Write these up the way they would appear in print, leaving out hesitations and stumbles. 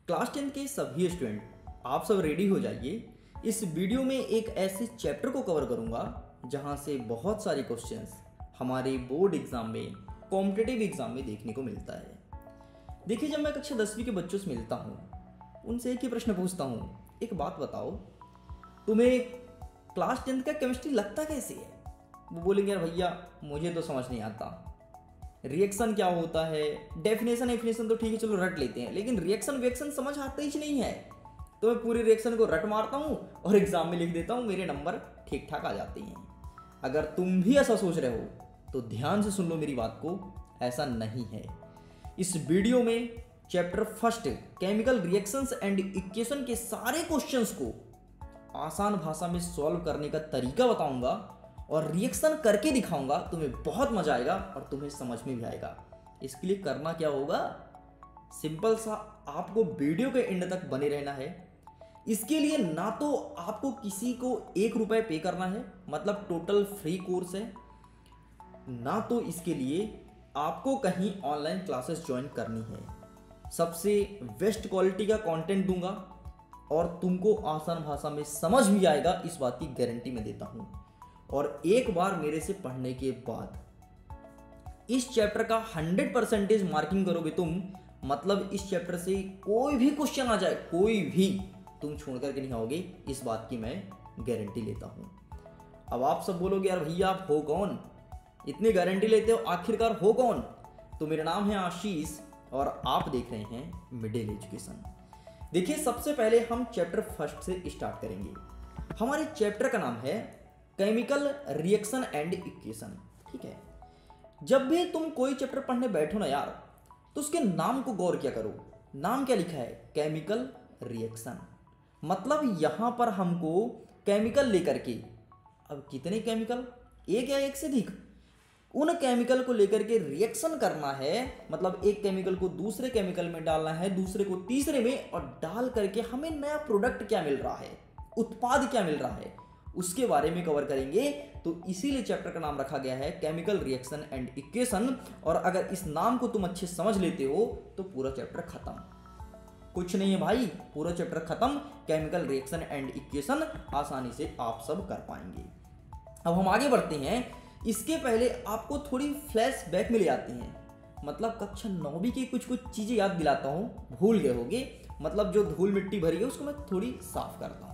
Class 10 के सभी student आप सब रेडी हो जाइए। इस वीडियो में एक ऐसे चैप्टर को कवर करूंगा जहां से बहुत सारे क्वेश्चंस हमारे बोर्ड एग्जाम में, कॉम्पिटिटिव एग्जाम में देखने को मिलता है। देखिए, जब मैं कक्षा 10वीं के बच्चों से मिलता हूं, उनसे एक ही प्रश्न पूछता हूं, एक बात बताओ, तुम्हें क्लास 10 का केमिस्ट्री लगता कैसे है? वो बोलेंगे यार भैया मुझे तो समझ नहीं आता, रिएक्शन क्या होता है, डेफिनेशन तो ठीक है चलो रट लेते हैं, लेकिन रिएक्शन समझ आता ही नहीं है। तो मैं पूरी रिएक्शन को रट मारता हूँ और एग्जाम में लिख देता हूँ, मेरे नंबर ठीक ठाक आ जाते हैं। अगर तुम भी ऐसा सोच रहे हो तो ध्यान से सुन लो मेरी बात को, ऐसा नहीं है। इस वीडियो में chapter first chemical reactions and equation के सारे क्वेश्चंस को आसान भाषा में सॉल्व करने का तरीका बताऊंगा और रिएक्शन करके दिखाऊंगा। तुम्हें बहुत मजा आएगा और तुम्हें समझ में भी आएगा। इसके लिए करना क्या होगा, सिंपल सा, आपको वीडियो के एंड तक बने रहना है। इसके लिए ना तो आपको किसी को 1 रुपए पे करना है, मतलब टोटल फ्री कोर्स है, ना तो इसके लिए आपको कहीं ऑनलाइन क्लासेस ज्वाइन करनी है। सबसे बेस्ट क्वालिटी का कंटेंट दूंगा और तुमको आसान भाषा में समझ भी आएगा, इस बात की गारंटी मैं देता हूं। और एक बार मेरे से पढ़ने के बाद इस चैप्टर का 100% मार्किंग करोगे तुम, मतलब इस चैप्टर से कोई भी क्वेश्चन आ जाए, कोई भी, तुम छोड़ करके नहीं आओगे, इस बात की मैं गारंटी लेता हूं। अब आप सब बोलोगे यार भैया आप हो कौन, इतनी गारंटी लेते हो, आखिरकार हो कौन? तो मेरा नाम है आशीष और आप देख रहे हैं मिडिल एजुकेशन। देखिए, सबसे पहले हम चैप्टर फर्स्ट से स्टार्ट करेंगे। हमारे चैप्टर का नाम है केमिकल रिएक्शन एंड इक्वेशन। ठीक है, जब भी तुम कोई चैप्टर पढ़ने बैठो ना यार, तो उसके नाम को गौर किया करो। नाम क्या लिखा है? Chemical reaction. मतलब यहां पर हमको केमिकल लेकर के, अब कितने केमिकल, एक या एक से अधिक, उन केमिकल को लेकर के रिएक्शन करना है। मतलब एक केमिकल को दूसरे केमिकल में डालना है, दूसरे को तीसरे में, और डाल करके हमें नया प्रोडक्ट क्या मिल रहा है, उत्पाद क्या मिल रहा है, उसके बारे में कवर करेंगे। तो इसीलिए चैप्टर का नाम रखा गया है केमिकल रिएक्शन एंड इक्वेशन। और अगर इस नाम को तुम अच्छे समझ लेते हो तो पूरा चैप्टर खत्म। कुछ नहीं है भाई, पूरा चैप्टर खत्म। केमिकल रिएक्शन एंड इक्वेशन आसानी से आप सब कर पाएंगे। अब हम आगे बढ़ते हैं। इसके पहले आपको थोड़ी फ्लैशबैक में ले आते हैं, मतलब कक्षा 9वीं की कुछ चीजें याद दिलाता हूं, भूल गए होगे, मतलब जो धूल मिट्टी भरी है उसको मैं थोड़ी साफ करता हूं।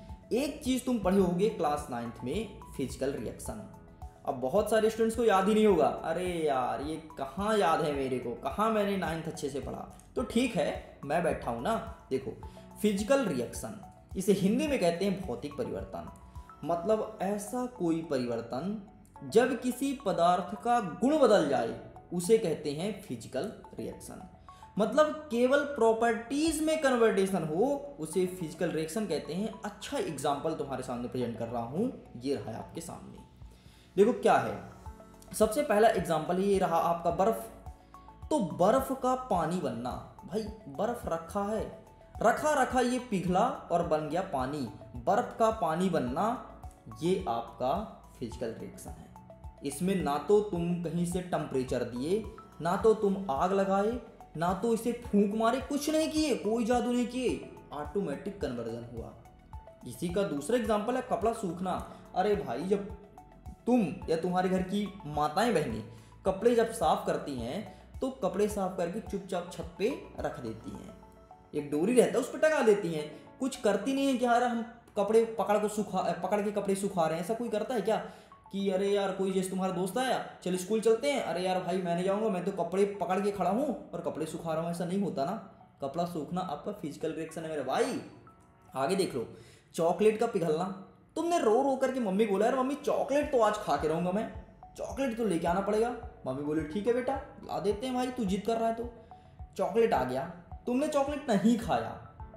एक चीज तुम पढ़े होगे क्लास 9th में, फिजिकल रिएक्शन। अब बहुत सारे स्टूडेंट्स को याद ही नहीं होगा, अरे यार ये कहाँ याद है मेरे को, कहाँ मैंने 9th अच्छे से पढ़ा। तो ठीक है, मैं बैठा हूं ना। देखो, फिजिकल रिएक्शन, इसे हिंदी में कहते हैं भौतिक परिवर्तन। मतलब ऐसा कोई परिवर्तन जब किसी पदार्थ का गुण बदल जाए, उसे कहते हैं फिजिकल रिएक्शन। मतलब केवल प्रॉपर्टीज में कन्वर्टेशन हो, उसे फिजिकल रिएक्शन कहते हैं। अच्छा एग्जांपल तुम्हारे सामने प्रेजेंट कर रहा हूं, ये रहा है आपके सामने। देखो क्या है, सबसे पहला एग्जांपल ये रहा आपका बर्फ। तो बर्फ का पानी बनना, भाई बर्फ रखा है, रखा ये पिघला और बन गया पानी। बर्फ का पानी बनना, ये आपका फिजिकल रिएक्शन है। इसमें ना तो तुम कहीं से टेम्परेचर दिए, ना तो तुम आग लगाए, ना तो इसे फूंक मारे, कुछ नहीं किए, कोई जादू नहीं किए, ऑटोमेटिक कन्वर्जन हुआ। इसी का दूसरा एग्जांपल है कपड़ा सूखना। अरे भाई, जब तुम या तुम्हारे घर की माताएं बहनें कपड़े जब साफ करती हैं, तो कपड़े साफ करके चुपचाप छत पे रख देती हैं, एक डोरी रहता है उस पर टंगा देती हैं, कुछ करती नहीं है कि यार हम कपड़े पकड़ के कपड़े सुखा रहे हैं। ऐसा कोई करता है क्या कि अरे यार कोई जैसे तुम्हारा दोस्त आया, चल स्कूल चलते हैं, अरे यार भाई मैं नहीं जाऊंगा, मैं तो कपड़े पकड़ के खड़ा हूं और कपड़े सुखा रहा हूं। ऐसा नहीं होता ना। कपड़ा सूखना आपका फिजिकल रिएक्शन है मेरे भाई। आगे देख लो, चॉकलेट का पिघलना। तुमने रो करके मम्मी बोला यार मम्मी चॉकलेट तो आज खा के रहूंगा मैं, चॉकलेट तो लेके आना पड़ेगा। मम्मी बोली ठीक है बेटा ला देते हैं भाई, तू जिद कर रहा है तो। चॉकलेट आ गया, तुमने चॉकलेट नहीं खाया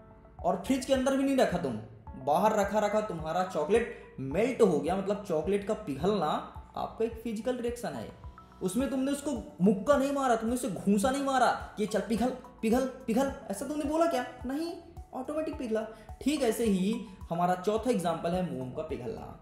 और फ्रिज के अंदर भी नहीं रखा, तुम बाहर रखा, तुम्हारा चॉकलेट मेल्ट हो गया। मतलब चॉकलेट का पिघलना आपका एक फिजिकल रिएक्शन है। उसमें तुमने उसको मुक्का नहीं मारा, तुमने उसे घूंसा नहीं मारा कि चल पिघल पिघल पिघल, ऐसा तुमने बोला क्या? नहीं, ऑटोमेटिक पिघला। ठीक ऐसे ही हमारा चौथा एग्जांपल है मोम का पिघलना।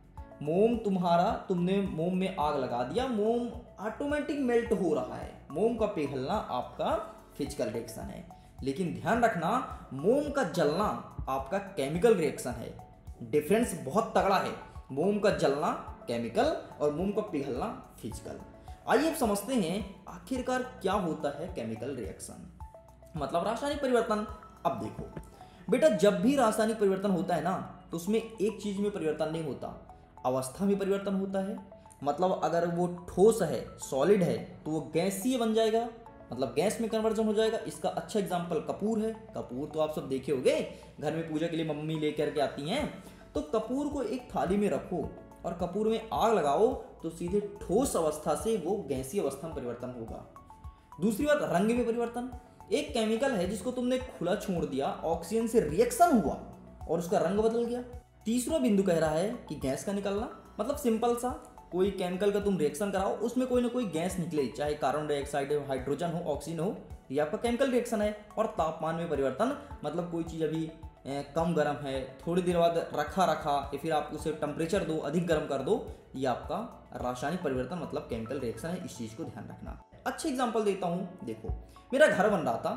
मोम तुमने मोम में आग लगा दिया, मोम ऑटोमेटिक मेल्ट हो रहा है। मोम का पिघलना आपका फिजिकल रिएक्शन है। लेकिन ध्यान रखना मोम का जलना आपका केमिकल रिएक्शन है। डिफरेंस बहुत तगड़ा है, मोम का जलना केमिकल और मोम का पिघलना फिजिकल। आइए अब समझते हैं आखिरकार क्या होता है केमिकल रिएक्शन, मतलब रासायनिक परिवर्तन। अब देखो बेटा, जब भी रासायनिक परिवर्तन होता है ना, तो उसमें एक चीज में परिवर्तन नहीं होता, अवस्था में परिवर्तन होता है। मतलब अगर वो ठोस है, सॉलिड है, तो वो गैसीय बन जाएगा, मतलब गैस में कन्वर्जन हो जाएगा। इसका अच्छा एग्जाम्पल कपूर है। कपूर तो आप सब देखे होंगे, घर में पूजा के लिए मम्मी लेकर के आती हैं। तो कपूर को एक थाली में रखो और कपूर में आग लगाओ, तो सीधे ठोस अवस्था से वो गैसीय अवस्था में परिवर्तन होगा। दूसरी बात, रंग में परिवर्तन। एक केमिकल है जिसको तुमने खुला छोड़ दिया, ऑक्सीजन से रिएक्शन हुआ और उसका रंग बदल गया। तीसरा बिंदु कह रहा है कि गैस का निकलना, मतलब सिंपल सा, कोई केमिकल का तुम रिएक्शन कराओ, उसमें कोई ना कोई गैस निकले, चाहे कार्बन डाइऑक्साइड हो, हाइड्रोजन हो, ऑक्सीजन हो, ये आपका केमिकल रिएक्शन है। और तापमान में परिवर्तन, मतलब कोई चीज़ अभी कम गर्म है, थोड़ी देर बाद रखा या फिर आप उसे टेम्परेचर दो, अधिक गर्म कर दो, ये आपका रासायनिक परिवर्तन मतलब केमिकल रिएक्शन है। इस चीज़ को ध्यान रखना। अच्छा एग्जाम्पल देता हूँ, देखो मेरा घर बन रहा था,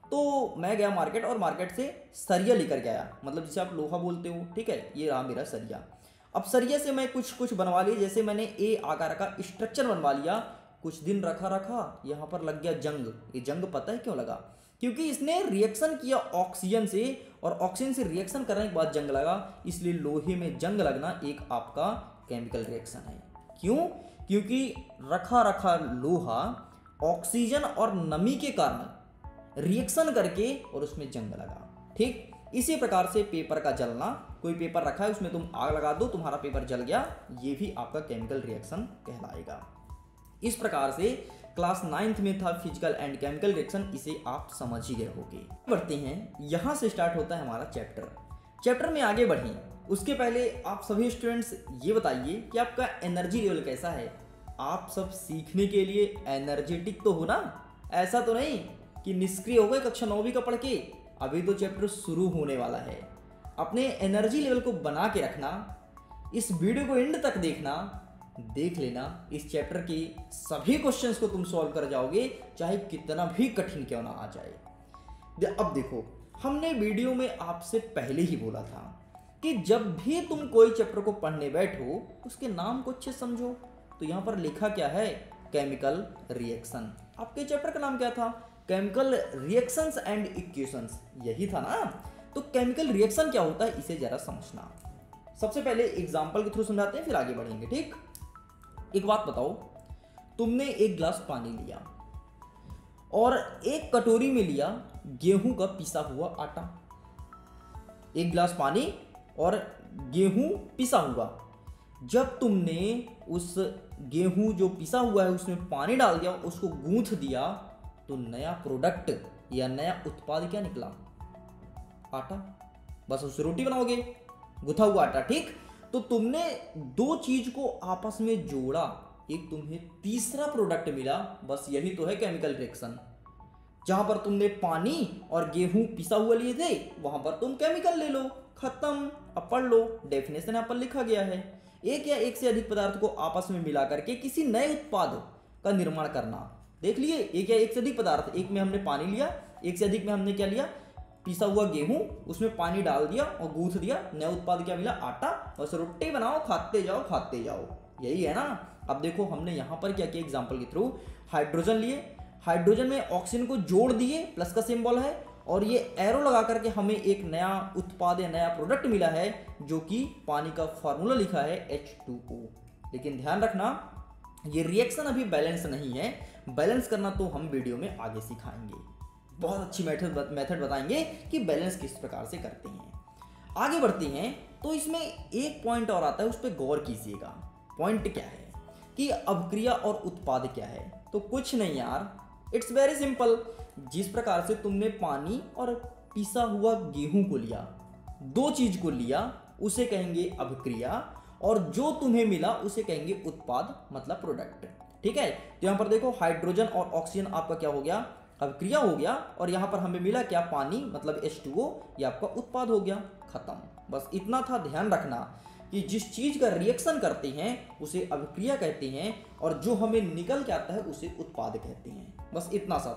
तो मैं गया मार्केट और मार्केट से सरिया लेकर के आया, मतलब जिसे आप लोहा बोलते हो, ठीक है, ये रहा मेरा सरिया। अब सरिया से मैं कुछ बनवा लिया, जैसे मैंने ए आकार का स्ट्रक्चर बनवा लिया। कुछ दिन रखा यहाँ पर लग गया जंग। ये जंग पता है क्यों लगा? क्योंकि इसने रिएक्शन किया ऑक्सीजन से, और ऑक्सीजन से रिएक्शन करने के बाद जंग लगा, इसलिए लोहे में जंग लगना एक आपका केमिकल रिएक्शन है। क्यों? क्योंकि रखा लोहा ऑक्सीजन और नमी के कारण रिएक्शन करके और उसमें जंग लगा। ठीक इसी प्रकार से पेपर का जलना, कोई पेपर रखा है उसमें तुम आग लगा दो, तुम्हारा पेपर जल गया, ये भी आपका केमिकल रिएक्शन कहलाएगा। इस प्रकार से क्लास 9th में था फिजिकल एंड केमिकल रिएक्शन, इसे आप समझ ही गए होंगे। बढ़ते हैं, यहाँ से स्टार्ट होता है हमारा चैप्टर में आगे बढ़ें उसके पहले आप सभी स्टूडेंट्स ये बताइए कि आपका एनर्जी लेवल कैसा है। आप सब सीखने के लिए एनर्जेटिक तो हो ना? ऐसा तो नहीं कि निष्क्रिय हो गए कक्षा 9वीं का पढ़ के। अभी तो चैप्टर शुरू होने वाला है। अपने एनर्जी लेवल को बना के रखना, इस वीडियो को एंड तक देखना, देख लेना इस चैप्टर के सभी क्वेश्चंस को तुम सॉल्व कर जाओगे, चाहे कितना भी कठिन क्यों ना आ जाए। अब देखो, हमने वीडियो में आपसे पहले ही बोला था कि जब भी तुम कोई चैप्टर को पढ़ने बैठो उसके नाम को अच्छे समझो। तो यहाँ पर लिखा क्या है? Chemical reaction. आपके चैप्टर का नाम क्या था? केमिकल रिएक्शंस एंड इक्वेशंस, यही था ना? तो केमिकल रिएक्शन क्या होता है इसे जरा समझना। सबसे पहले एग्जांपल के थ्रू समझाते हैं, फिर आगे बढ़ेंगे। ठीक, एक बात बताओ, तुमने एक गिलास पानी लिया और एक कटोरी में लिया गेहूं का पिसा हुआ आटा। एक गिलास पानी और गेहूं पिसा हुआ। जब तुमने उस गेहूं जो पिसा हुआ है उसमें पानी डाल दिया, उसको गूंथ दिया, तो नया प्रोडक्ट या नया उत्पाद क्या निकला? आटा। बस उससे रोटी बनाओगे, गुथा हुआ आटा। ठीक, तो तुमने दो चीज को आपस में जोड़ा, एक तुम्हें तीसरा प्रोडक्ट मिला। बस यही तो है केमिकल रिएक्शन। जहां पर तुमने पानी और गेहूं पिसा हुआ लिए थे, वहां पर तुम केमिकल ले लो, खत्म। अब पढ़ लो, डेफिनेशन यहाँ पर लिखा गया है, एक या एक से अधिक पदार्थ को आपस में मिला करके किसी नए उत्पाद का निर्माण करना। देख लिए, एक या एक से अधिक पदार्थ, एक में हमने पानी लिया, एक से अधिक में हमने क्या लिया? पिसा हुआ गेहूं, उसमें पानी डाल दिया और गूंथ दिया, नया उत्पाद क्या मिला? आटा। बस रोटी बनाओ, खाते जाओ, यही है ना? अब देखो हमने यहाँ पर क्या किया एग्जाम्पल के थ्रू, हाइड्रोजन लिए, हाइड्रोजन में ऑक्सीजन को जोड़ दिए, प्लस का सिंबल है, और ये एरो लगा करके हमें एक नया उत्पाद या नया प्रोडक्ट मिला है, जो कि पानी का फॉर्मूला लिखा है H2O। लेकिन ध्यान रखना, ये रिएक्शन अभी बैलेंस नहीं है, बैलेंस करना तो हम वीडियो में आगे सिखाएंगे। बहुत अच्छी मेथड बताएंगे कि बैलेंस किस प्रकार से करते हैं। आगे बढ़ते हैं तो इसमें एक पॉइंट और आता है, उस पर गौर कीजिएगा। पॉइंट क्या है कि अभिक्रिया और उत्पाद क्या है? तो कुछ नहीं यार, इट्स वेरी सिंपल। जिस प्रकार से तुमने पानी और पिसा हुआ गेहूं को लिया, दो चीज को लिया, उसे कहेंगे अभिक्रिया, और जो तुम्हें मिला उसे कहेंगे उत्पाद, मतलब प्रोडक्ट। ठीक है, तो यहां पर देखो हाइड्रोजन और ऑक्सीजन आपका क्या हो गया? अभिक्रिया हो गया, और यहां पर हमें मिला क्या? पानी, मतलब H2O, ये आपका उत्पाद हो गया, खत्म। बस इतना था, ध्यान रखना कि जिस चीज का रिएक्शन करते हैं उसे अभिक्रिया कहते हैं, और जो हमें निकल के आता है उसे उत्पाद कहते हैं। बस इतना सा था।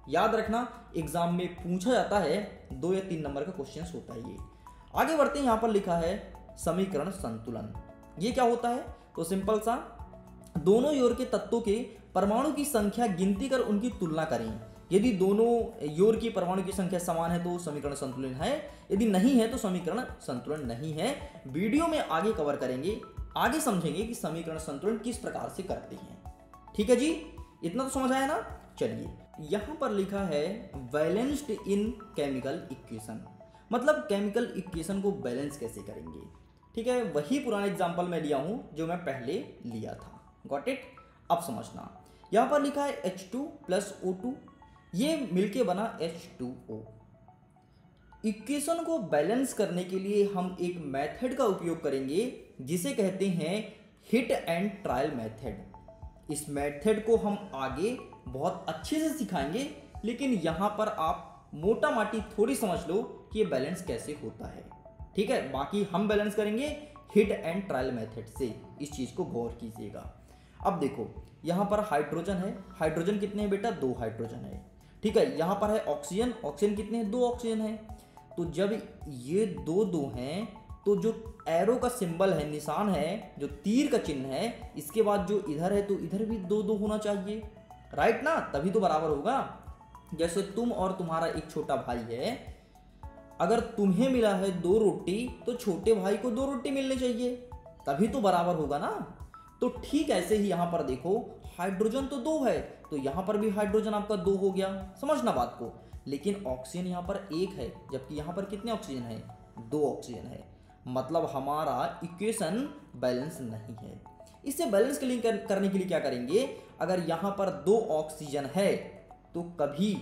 याद रखना, एग्जाम में पूछा जाता है, 2 या 3 नंबर का क्वेश्चन होता है ये। आगे बढ़ते हैं, यहाँ पर लिखा है समीकरण संतुलन। ये क्या होता है? तो सिंपल सा, दोनों योर के तत्वों के परमाणु की संख्या गिनती कर उनकी तुलना करें। यदि दोनों योर की परमाणु की संख्या समान है तो समीकरण संतुलन है, यदि नहीं है तो समीकरण संतुलन नहीं है। वीडियो में आगे कवर करेंगे, आगे समझेंगे कि समीकरण संतुलन किस प्रकार से करते हैं। ठीक है जी, इतना तो समझ आया ना। चलिए, यहां पर लिखा है बैलेंस्ड इन केमिकल इक्वेशन, मतलब केमिकल इक्वेशन को बैलेंस कैसे करेंगे। ठीक है, वही पुराना एग्जांपल मैं लिया हूं जो मैं पहले लिया था। Got it? अब समझना, यहां पर लिखा है H2 + O2, ये मिलके बना H2O। इक्वेशन को बैलेंस करने के लिए हम एक मेथड का उपयोग करेंगे जिसे कहते हैं हिट एंड ट्रायल मेथड। इस मेथड को हम आगे बहुत अच्छे से सिखाएंगे, लेकिन यहां पर आप मोटा माटी थोड़ी समझ लो कि ये बैलेंस कैसे होता है। ठीक है, बाकी हम बैलेंस करेंगे हिट एंड ट्रायल मेथड से। इस चीज को गौर कीजिएगा। अब देखो, यहां पर हाइड्रोजन है, हाइड्रोजन कितने हैं बेटा? 2 हाइड्रोजन है। ठीक है, यहां पर है ऑक्सीजन, ऑक्सीजन कितने हैं? 2 ऑक्सीजन है। तो जब ये 2 हैं तो जो एरो का सिंबल है, निशान है, जो तीर का चिन्ह है, इसके बाद जो इधर है तो इधर भी 2 होना चाहिए, राइट ना? तभी तो बराबर होगा। जैसे तुम और तुम्हारा एक छोटा भाई है, अगर तुम्हें मिला है 2 रोटी तो छोटे भाई को 2 रोटी मिलनी चाहिए, तभी तो बराबर होगा ना। तो ठीक ऐसे ही यहां पर देखो, हाइड्रोजन तो 2 है तो यहां पर भी हाइड्रोजन आपका 2 हो गया, समझना बात को। लेकिन ऑक्सीजन यहां पर 1 है, जबकि यहां पर कितने ऑक्सीजन है? 2 ऑक्सीजन है, मतलब हमारा इक्वेशन बैलेंस नहीं है। इसे बैलेंस करने के लिए क्या करेंगे? अगर यहां पर 2 ऑक्सीजन है तो कभी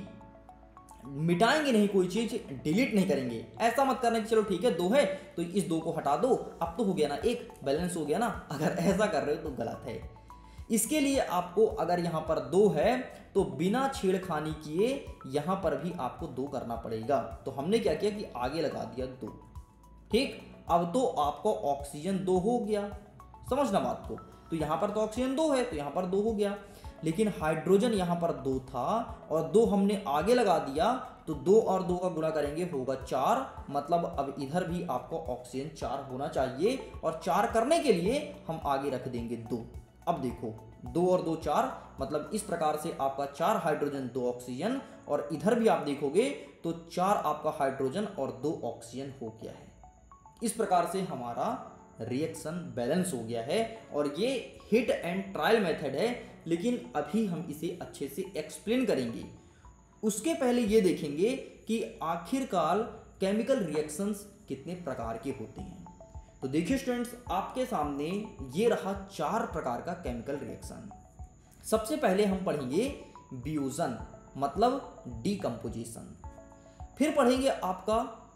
मिटाएंगे नहीं, कोई चीज डिलीट नहीं करेंगे। ऐसा मत करना कि चलो ठीक है 2 है तो इस 2 को हटा दो, अब तो हो गया ना 1, बैलेंस हो गया ना। अगर ऐसा कर रहे हो तो गलत है। इसके लिए आपको, अगर यहां पर 2 है तो बिना छेड़खानी किए यहां पर भी आपको 2 करना पड़ेगा। तो हमने क्या किया कि आगे लगा दिया 2। ठीक, अब तो आपको ऑक्सीजन 2 हो गया, समझना बात को। तो यहां पर तो ऑक्सीजन 2 है तो यहां पर 2 हो गया, लेकिन हाइड्रोजन यहां पर 2 था और 2 हमने आगे लगा दिया, तो 2 और 2 का गुणा करेंगे होगा 4, मतलब अब इधर भी आपको ऑक्सीजन 4 होना चाहिए, और 4 करने के लिए हम आगे रख देंगे 2। अब देखो 2 और 2 4, मतलब इस प्रकार से आपका 4 हाइड्रोजन 2 ऑक्सीजन, और इधर भी आप देखोगे तो 4 आपका हाइड्रोजन और 2 ऑक्सीजन हो गया है। इस प्रकार से हमारा रिएक्शन बैलेंस हो गया है, और ये हिट एंड ट्रायल मेथड है, लेकिन अभी हम इसे अच्छे से एक्सप्लेन करेंगे। उसके पहले ये देखेंगे कि आखिरकार केमिकल रिएक्शंस कितने प्रकार के होते हैं। तो देखिए स्टूडेंट्स, आपके सामने ये रहा 4 प्रकार का केमिकल रिएक्शन। सबसे पहले हम पढ़ेंगे फ्यूजन, मतलब डीकंपोजिशन। फिर पढ़ेंगे आपका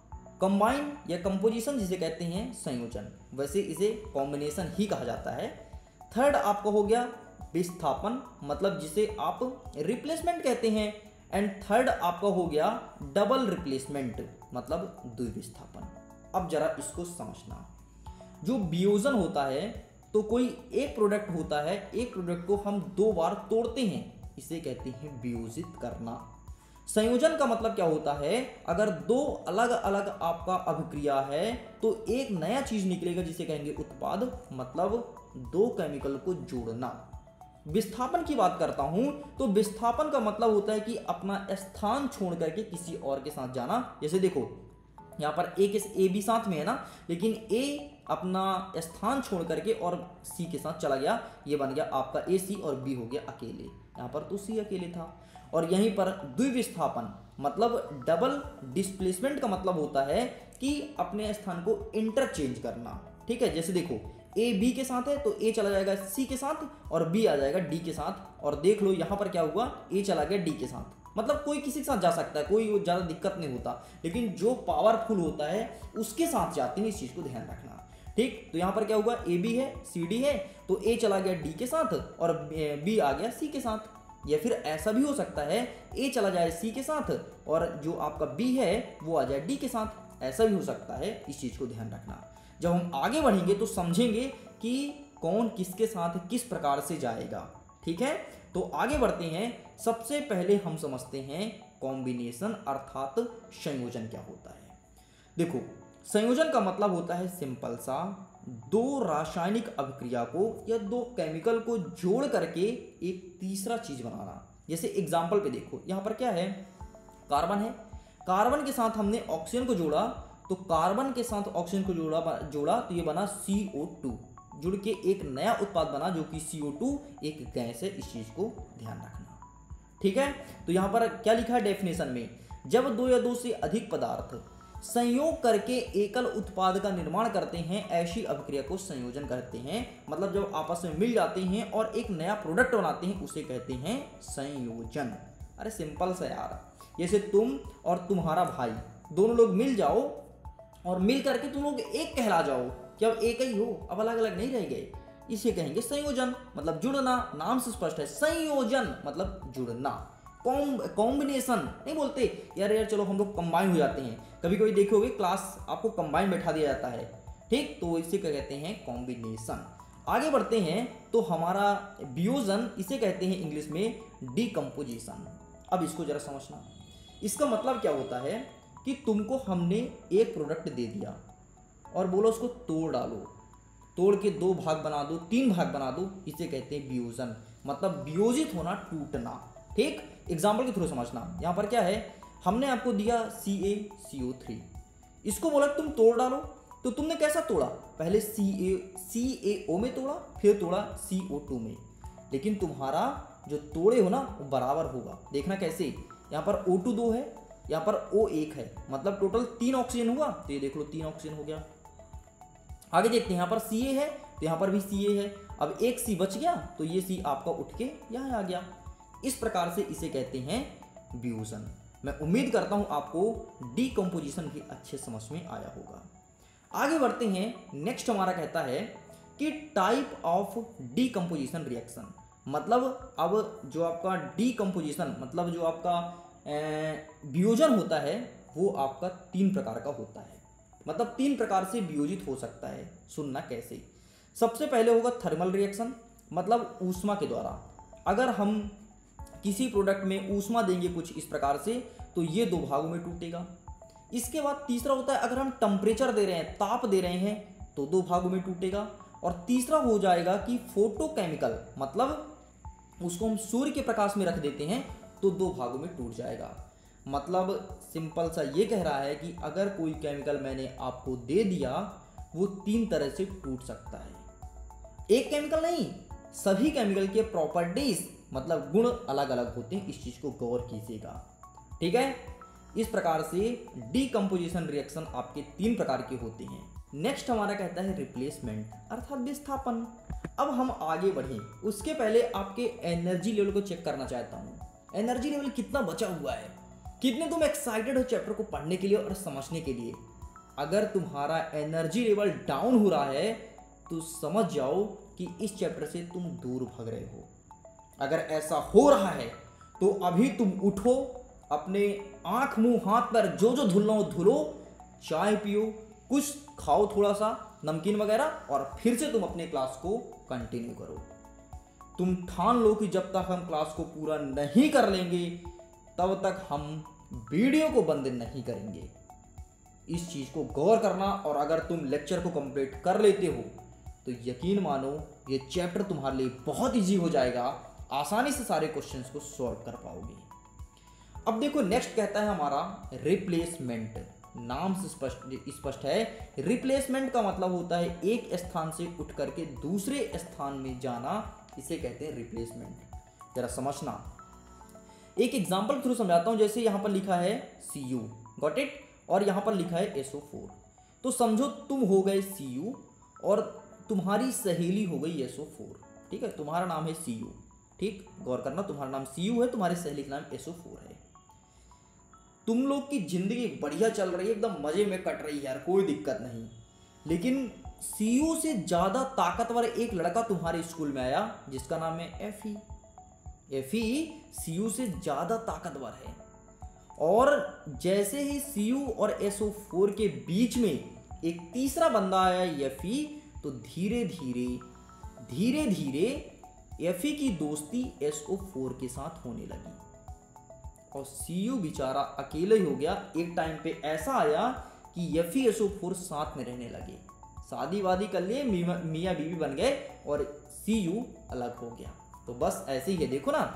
कंबाइन या कंपोजिशन, जिसे कहते हैं संयोजन, वैसे इसे कॉम्बिनेशन ही कहा जाता है। थर्ड आपका हो गया विस्थापन, मतलब जिसे आप रिप्लेसमेंट कहते हैं। एंड थर्ड आपका हो गया डबल रिप्लेसमेंट, मतलब द्विविस्थापन। अब जरा इसको समझना, जो फ्यूजन होता है तो कोई एक प्रोडक्ट होता है, एक प्रोडक्ट को हम 2 बार तोड़ते हैं, इसे कहते हैं वियोजित करना। संयोजन का मतलब क्या होता है? अगर 2 अलग अलग आपका अभिक्रिया है तो एक नया चीज निकलेगा जिसे कहेंगे उत्पाद, मतलब 2 केमिकल को जोड़ना। विस्थापन की बात करता हूं तो विस्थापन का मतलब होता है कि अपना स्थान छोड़ करके किसी और के साथ जाना। जैसे देखो यहाँ पर ए बी साथ में है ना, लेकिन ए अपना स्थान छोड़ करके और सी के साथ चला गया, ये बन गया आपका ए सी, और बी हो गया अकेले। यहाँ पर तो सी अकेले था। और यहीं पर द्विविस्थापन मतलब डबल डिस्प्लेसमेंट का मतलब होता है कि अपने स्थान को इंटरचेंज करना। ठीक है, जैसे देखो ए बी के साथ है तो ए चला जाएगा सी के साथ और बी आ जाएगा डी के साथ। और देख लो यहाँ पर क्या हुआ, ए चला गया डी के साथ, मतलब कोई किसी के साथ जा सकता है, कोई ज़्यादा दिक्कत नहीं होता, लेकिन जो पावरफुल होता है उसके साथ जाते हैं, इस चीज़ को ध्यान रखना। ठीक, तो यहाँ पर क्या हुआ, ए बी है सी डी है तो ए चला गया डी के साथ और बी आ गया सी के साथ। या फिर ऐसा भी हो सकता है ए चला जाए सी के साथ और जो आपका बी है वो आ जाए डी के साथ, ऐसा भी हो सकता है, इस चीज़ को ध्यान रखना। जब हम आगे बढ़ेंगे तो समझेंगे कि कौन किसके साथ किस प्रकार से जाएगा। ठीक है, तो आगे बढ़ते हैं। सबसे पहले हम समझते हैं कॉम्बिनेशन अर्थात संयोजन क्या होता है। देखो, संयोजन का मतलब होता है सिंपल सा दो रासायनिक अभिक्रिया को या दो केमिकल को जोड़ करके एक तीसरा चीज बनाना। जैसे एग्जाम्पल पे देखो, यहाँ पर क्या है, कार्बन है, कार्बन के साथ हमने ऑक्सीजन को जोड़ा, तो कार्बन के साथ ऑक्सीजन को जोड़ा तो ये बना CO2, जुड़ के एक नया उत्पाद बना जो कि CO2 एक गैस है। इस चीज को ध्यान रखना, ठीक है। तो यहाँ पर क्या लिखा है डेफिनेशन में, जब दो या दो से अधिक पदार्थ संयोग करके एकल उत्पाद का निर्माण करते हैं, ऐसी अभिक्रिया को संयोजन कहते हैं। मतलब जब आपस में मिल जाते हैं और एक नया प्रोडक्ट बनाते हैं, उसे कहते हैं संयोजन। अरे सिंपल सा यार, जैसे तुम और तुम्हारा भाई दोनों लोग मिल जाओ और मिल करके तुम लोग एक कहला जाओ, कि अब एक ही हो, अब अलग अलग नहीं रह गए, इसे कहेंगे संयोजन। मतलब जुड़ना, नाम से स्पष्ट है, संयोजन मतलब जुड़ना। कॉम्बिनेशन नहीं बोलते यार चलो हम लोग कंबाइन हो जाते हैं। कभी कभी देखोगे क्लास आपको कंबाइन बैठा दिया जाता है, ठीक, तो इसे क्या कहते हैं, कॉम्बिनेशन। आगे बढ़ते हैं तो हमारा वियोजन, इसे कहते हैं इंग्लिश में डीकम्पोजिशन। अब इसको जरा समझना, इसका मतलब क्या होता है कि तुमको हमने एक प्रोडक्ट दे दिया और बोलो उसको तोड़ डालो, तोड़ के दो भाग बना दो, तीन भाग बना दो, इसे कहते हैं वियोजन। मतलब वियोजित होना, टूटना, ठीक। एग्जाम्पल के थ्रू समझना, यहाँ पर क्या है, हमने आपको दिया CaCO3, इसको बोला तुम तोड़ डालो, तो तुमने कैसा तोड़ा, पहले CaO में तोड़ा, फिर तोड़ा CO2 में, लेकिन तुम्हारा जो तोड़े हो ना वो बराबर होगा। देखना कैसे, यहाँ पर O2 2 है, यहाँ पर O 1 है, मतलब टोटल 3 ऑक्सीजन हुआ, तो ये देख लो 3 ऑक्सीजन हो गया। आगे देखते हैं, यहाँ पर Ca है तो यहाँ पर भी Ca है, अब एक C बच गया तो ये C आपका उठ के यहाँ आ गया। इस प्रकार से इसे कहते हैं वियोजन। मैं उम्मीद करता हूं आपको डीकम्पोजिशन भी अच्छे समझ में आया होगा। आगे बढ़ते हैं, नेक्स्ट हमारा कहता है कि टाइप ऑफ डीकम्पोजिशन रिएक्शन। मतलब अब जो आपका डीकम्पोजिशन मतलब जो आपका वियोजन होता है वो आपका 3 प्रकार का होता है। मतलब 3 प्रकार से वियोजित हो सकता है, सुनना कैसे। सबसे पहले होगा थर्मल रिएक्शन, मतलब ऊष्मा के द्वारा। अगर हम किसी प्रोडक्ट में ऊष्मा देंगे कुछ इस प्रकार से तो ये 2 भागों में टूटेगा। इसके बाद तीसरा होता है अगर हम टेम्परेचर दे रहे हैं, ताप दे रहे हैं, तो 2 भागों में टूटेगा। और तीसरा हो जाएगा कि फोटोकेमिकल, मतलब उसको हम सूर्य के प्रकाश में रख देते हैं तो 2 भागों में टूट जाएगा। मतलब सिंपल सा ये कह रहा है कि अगर कोई केमिकल मैंने आपको दे दिया वो 3 तरह से टूट सकता है। एक केमिकल नहीं, सभी केमिकल के प्रॉपर्टीज मतलब गुण अलग अलग होते हैं, इस चीज को गौर कीजिएगा, ठीक है। इस प्रकार से डीकम्पोजिशन रिएक्शन आपके 3 प्रकार के होते हैं। नेक्स्ट हमारा कहता है रिप्लेसमेंट अर्थात विस्थापन। अब हम आगे बढ़ें उसके पहले आपके एनर्जी लेवल को चेक करना चाहता हूं। एनर्जी लेवल कितना बचा हुआ है, कितने तुम एक्साइटेड हो चैप्टर को पढ़ने के लिए और समझने के लिए। अगर तुम्हारा एनर्जी लेवल डाउन हो रहा है तो समझ जाओ कि इस चैप्टर से तुम दूर भाग रहे हो। अगर ऐसा हो रहा है तो अभी तुम उठो, अपने आंख मुंह हाथ पर जो जो धुलना हो धुलो, चाय पियो, कुछ खाओ थोड़ा सा नमकीन वगैरह, और फिर से तुम अपने क्लास को कंटिन्यू करो। तुम ठान लो कि जब तक हम क्लास को पूरा नहीं कर लेंगे तब तक हम वीडियो को बंद नहीं करेंगे। इस चीज को गौर करना, और अगर तुम लेक्चर को कंप्लीट कर लेते हो तो यकीन मानो ये चैप्टर तुम्हारे लिए बहुत इजी हो जाएगा, आसानी से सारे क्वेश्चंस को सॉल्व कर पाओगे। अब देखो नेक्स्ट कहता है हमारा रिप्लेसमेंट। नाम से स्पष्ट है, रिप्लेसमेंट का मतलब होता है एक स्थान से उठ करके दूसरे स्थान में जाना, इसे कहते हैं रिप्लेसमेंट। जरा समझना, एक एग्जांपल थ्रू समझाता हूं। जैसे यहां पर लिखा है Cu, गॉट इट, और यहां पर लिखा है SO4। तो समझो तुम हो गए Cu और तुम्हारी सहेली हो गई SO4, ठीक है। तुम्हारा नाम है Cu, ठीक, गौर करना, तुम्हारा नाम Cu है, तुम्हारी सहेली का नाम SO4 है। तुम लोग की जिंदगी बढ़िया चल रही है, एकदम मजे में कट रही है यार, कोई दिक्कत नहीं। लेकिन Cu से ज्यादा ताकतवर एक लड़का तुम्हारे स्कूल में आया जिसका नाम है Fe। Fe Cu से ज्यादा ताकतवर है, और जैसे ही Cu और SO4 के बीच में एक तीसरा बंदा आया Fe, तो धीरे धीरे Fe की दोस्ती SO4 के साथ होने लगी और Cu बेचारा अकेले ही हो गया। एक टाइम पे ऐसा आया कि FeSO4 साथ में रहने लगे, शादी वादी कर लिए, मियाँ बीवी बन गए और Cu अलग हो गया। तो बस ऐसे ही है, देखो ना,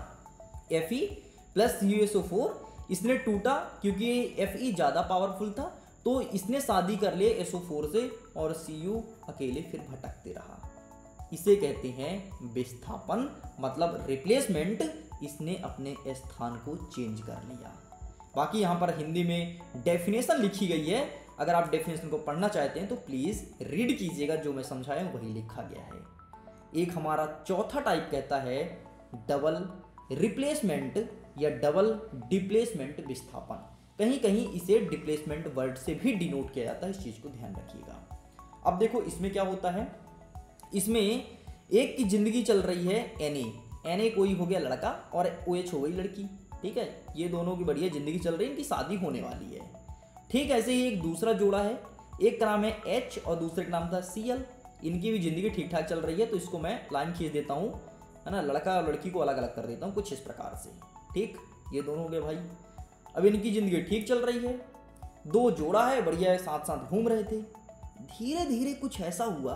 Fe प्लस CuSO4 इसने टूटा क्योंकि Fe ज़्यादा पावरफुल था, तो इसने शादी कर लिए SO4 से और Cu अकेले फिर भटकते रहा। इसे कहते हैं विस्थापन, मतलब रिप्लेसमेंट। इसने अपने स्थान को चेंज कर लिया। बाकी यहाँ पर हिंदी में डेफिनेशन लिखी गई है, अगर आप डेफिनेशन को पढ़ना चाहते हैं तो प्लीज़ रीड कीजिएगा, जो मैं समझाया हूँ वही लिखा गया है। एक हमारा चौथा टाइप कहता है डबल रिप्लेसमेंट या डबल डिप्लेसमेंट विस्थापन। कहीं कहीं इसे डिप्लेसमेंट वर्ड से भी डिनोट किया जाता है, इस चीज़ को ध्यान रखिएगा। अब देखो इसमें क्या होता है, इसमें एक की जिंदगी चल रही है Na कोई हो गया लड़का और OH हो गई लड़की, ठीक है, ये दोनों की बढ़िया जिंदगी चल रही है, इनकी शादी होने वाली है। ठीक ऐसे ही एक दूसरा जोड़ा है, एक का नाम है H और दूसरे का नाम था Cl, इनकी भी जिंदगी ठीक ठाक चल रही है। तो इसको मैं लाइन खींच देता हूँ, है ना, लड़का और लड़की को अलग अलग कर देता हूँ कुछ इस प्रकार से। ठीक, ये दोनों हो गए भाई। अब इनकी जिंदगी ठीक चल रही है, दो जोड़ा है, बढ़िया है, साथ साथ घूम रहे थे। धीरे धीरे कुछ ऐसा हुआ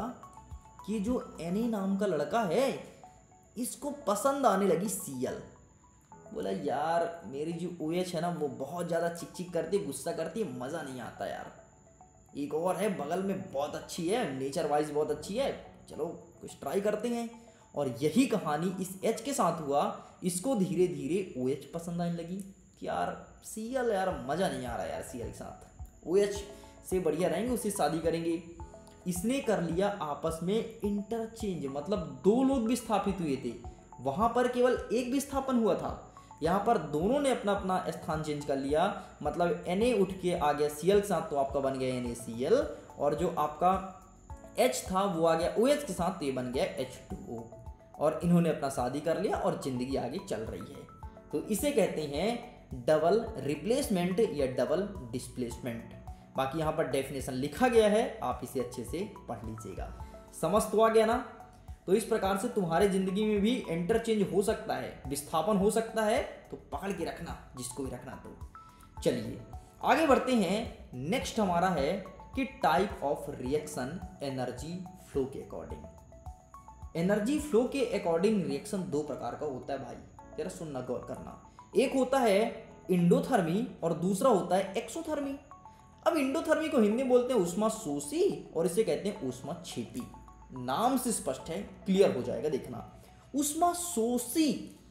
कि जो Na नाम का लड़का है इसको पसंद आने लगी Cl। बोला यार मेरी जो OH है ना वो बहुत ज़्यादा चिक चिक करती है, गुस्सा करती है, मज़ा नहीं आता यार। एक और है बगल में, बहुत अच्छी है, नेचर वाइज बहुत अच्छी है, चलो कुछ ट्राई करते हैं। और यही कहानी इस H के साथ हुआ, इसको धीरे धीरे OH पसंद आने लगी कि यार Cl यार मज़ा नहीं आ रहा यार, Cl के साथ OH से बढ़िया रहेंगे, उससे शादी करेंगे। इसने कर लिया आपस में इंटरचेंज, मतलब दो लोग विस्थापित हुए थे, वहाँ पर केवल एक विस्थापन हुआ था, यहाँ पर दोनों ने अपना अपना स्थान चेंज कर लिया। मतलब Na उठ के आ गया Cl के साथ, तो आपका बन गया NaCl, और जो आपका H था वो आ गया OH के साथ, तो ये बन गया H2O। और इन्होंने अपना शादी कर लिया और जिंदगी आगे चल रही है। तो इसे कहते हैं डबल रिप्लेसमेंट या डबल डिस्प्लेसमेंट। बाकी यहाँ पर डेफिनेशन लिखा गया है, आप इसे अच्छे से पढ़ लीजिएगा। समझ तो आ गया ना? तो इस प्रकार से तुम्हारे जिंदगी में भी इंटरचेंज हो सकता है, विस्थापन हो सकता है, तो पकड़ के रखना जिसको भी रखना। तो चलिए आगे बढ़ते हैं। नेक्स्ट हमारा है कि type of reaction energy flow के अकॉर्डिंग। एनर्जी फ्लो के अकॉर्डिंग रिएक्शन दो प्रकार का होता है भाई, जरा सुनना, गौर करना। एक होता है इंडोथर्मी और दूसरा होता है एक्सोथर्मी। अब इंडोथर्मी को हिंदी बोलते हैं ऊष्मा शोषी और इसे कहते हैं ऊष्मा छेपी। नाम से स्पष्ट है, क्लियर हो जाएगा, देखना। ऊष्मा शोषी,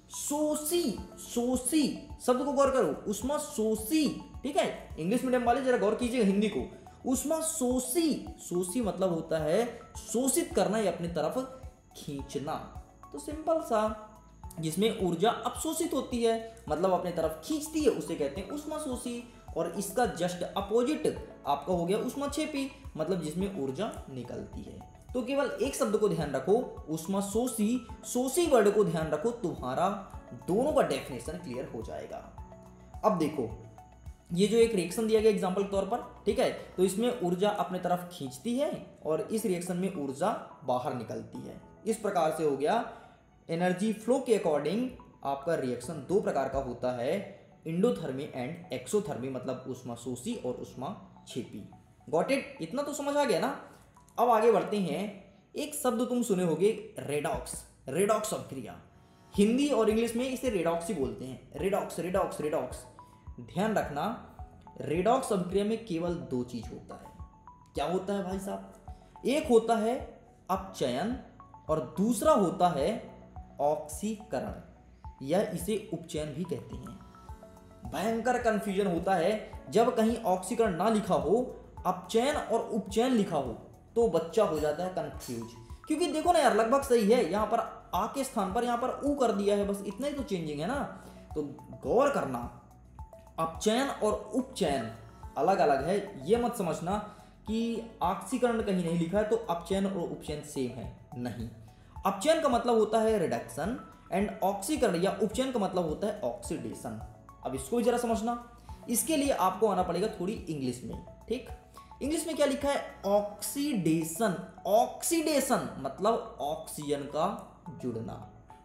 शोषी, शोषी शब्द को गौर करो, ऊष्मा शोषी, ठीक है। इंग्लिश मीडियम वाले जरा गौर कीजिएगा हिंदी को। ऊष्मा शोषी, शोषी मतलब होता है शोषित करना या अपनी तरफ खींचना। तो सिंपल सा, जिसमें ऊर्जा अपशोषित होती है मतलब अपने तरफ खींचती है, उसे कहते हैं ऊष्मा शोषी। और इसका जस्ट अपोजिट आपका हो गया ऊष्मा छेपी, मतलब जिसमें ऊर्जा निकलती है। तो केवल एक शब्द को ध्यान रखो, ऊष्मा शोषी, शोषी वर्ड को ध्यान रखो, तुम्हारा दोनों का डेफिनेशन क्लियर हो जाएगा। अब देखो ये जो एक रिएक्शन दिया गया एग्जांपल के तौर पर, ठीक है, तो इसमें ऊर्जा अपने तरफ खींचती है और इस रिएक्शन में ऊर्जा बाहर निकलती है। इस प्रकार से हो गया एनर्जी फ्लो के अकॉर्डिंग आपका रिएक्शन दो प्रकार का होता है, इंडोथर्मी एंड एक्सोथर्मी, मतलब ऊष्मा शोषी और ऊष्मा छेपी। Got it? इतना तो समझ आ गया ना। अब आगे बढ़ते हैं। एक शब्द तुम सुने होगे, रेडॉक्स, रेडॉक्स अभिक्रिया। हिंदी और इंग्लिश में इसे रेडॉक्स ही बोलते हैं, रेडॉक्स, रेडॉक्स, रेडॉक्स। ध्यान रखना, रेडॉक्स अभिक्रिया में केवल दो चीज होता है। क्या होता है भाई साहब? एक होता है अपचयन और दूसरा होता है ऑक्सीकरण, या इसे उपचयन भी कहते हैं। भयंकर कंफ्यूजन होता है जब कहीं ऑक्सीकरण ना लिखा हो, अपचयन और उपचयन लिखा हो, तो बच्चा हो जाता है कंफ्यूज। क्योंकि देखो ना यार, लगभग सही है, यहाँ पर आ के स्थान पर यहाँ पर ऊ कर दिया है, बस इतना ही तो चेंजिंग है ना। तो गौर करना, अपचयन और उपचयन अलग अलग है। ये मत समझना कि ऑक्सीकरण कहीं नहीं लिखा है तो अपचयन और उपचयन सेम है, नहीं। अपचयन का मतलब होता है रिडक्शन एंड ऑक्सीकरण या उपचयन का मतलब होता है ऑक्सीडेशन। अब इसको भी जरा समझना। इसके लिए आपको आना पड़ेगा थोड़ी इंग्लिश में, ठीक। इंग्लिश में क्या लिखा है? ऑक्सीडेशन। ऑक्सीडेशन मतलब ऑक्सीजन का जुड़ना,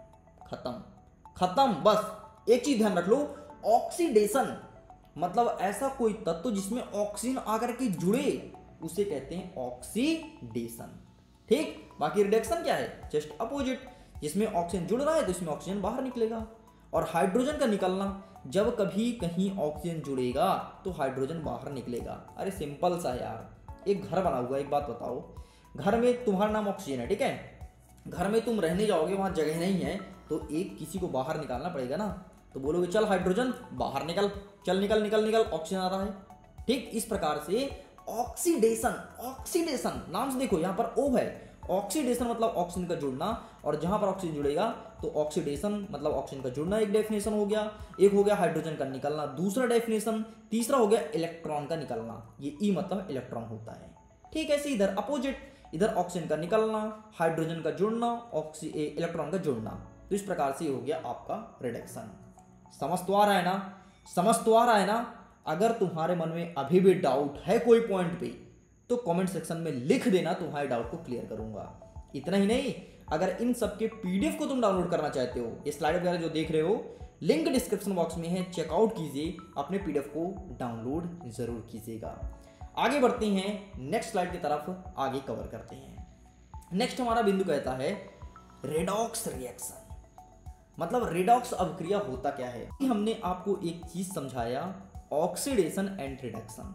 खत्म, खत्म। बस एक चीज ध्यान रख लो, ऑक्सीडेशन मतलब ऐसा कोई तत्व जिसमें ऑक्सीजन आकर के जुड़े उसे कहते हैं ऑक्सीडेशन। ठीक, बाकी रिडक्शन क्या है, जस्ट अपोजिट, जिसमें ऑक्सीजन जुड़ रहा है तो इसमें ऑक्सीजन बाहर निकलेगा। और हाइड्रोजन का निकलना, जब कभी कहीं ऑक्सीजन जुड़ेगा तो हाइड्रोजन बाहर निकलेगा। अरे सिंपल सा यार, एक घर बना हुआ है, एक बात बताओ, घर में तुम्हारा नाम ऑक्सीजन है, ठीक है, घर में तुम रहने जाओगे, वहां जगह नहीं है, तो एक किसी को बाहर निकालना पड़ेगा ना, तो बोलोगे चल हाइड्रोजन बाहर निकल, चल निकल निकल निकल, ऑक्सीजन आ रहा है। ठीक, इस प्रकार से ऑक्सीडेशन, ऑक्सीडेशन नाम से देखो यहाँ पर ओ है, ऑक्सीडेशन मतलब ऑक्सीजन का जुड़ना, और जहां पर ऑक्सीजन जुड़ेगा तो ऑक्सीडेशन मतलब ऑक्सीजन का जुड़ना, एक डेफिनेशन हो गया। एक हो गया हाइड्रोजन का निकलना, दूसरा डेफिनेशन। तीसरा हो गया इलेक्ट्रॉन का निकलना, ये ई मतलब इलेक्ट्रॉन होता है। ठीक है, ऐसे इधर अपोजिट, इधर ऑक्सीजन का निकलना, हाइड्रोजन का जुड़ना, इलेक्ट्रॉन का जुड़ना। तो इस प्रकार से हो गया आपका रिडक्शन। समझ तो आ रहा है ना, समझ तो आ रहा है ना। अगर तुम्हारे मन में अभी भी डाउट है कोई पॉइंट पे तो कमेंट सेक्शन में लिख देना, तुम्हारे डाउट को क्लियर करूंगा। इतना ही नहीं, अगर इन सब के पीडीएफ को तुम डाउनलोड करना चाहते हो, ये स्लाइड वगैरह जो देख रहे हो, लिंक डिस्क्रिप्शन बॉक्स में है, चेकआउट कीजिए, अपने पीडीएफ को डाउनलोड जरूर कीजिएगा। आगे बढ़ते हैं, नेक्स्ट स्लाइड की तरफ आगे कवर करते हैं। नेक्स्ट हमारा बिंदु कहता है रेडॉक्स रिएक्शन, मतलब रेडॉक्स अभिक्रिया होता क्या है। हमने आपको एक चीज समझाया, ऑक्सीडेशन एंड रिडक्शन,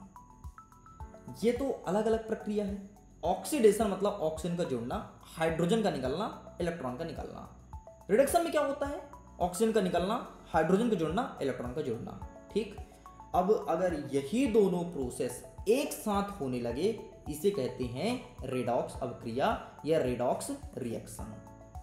ये तो अलग अलग प्रक्रिया है। ऑक्सीडेशन मतलब ऑक्सीजन का जुड़ना, हाइड्रोजन का निकलना, इलेक्ट्रॉन का निकलना। रिडक्शन में क्या होता है, ऑक्सीजन का निकलना, हाइड्रोजन का जुड़ना, इलेक्ट्रॉन का जुड़ना। ठीक, अब अगर यही दोनों प्रोसेस एक साथ होने लगे, इसे कहते हैं रेडॉक्स अभिक्रिया या रेडॉक्स रिएक्शन।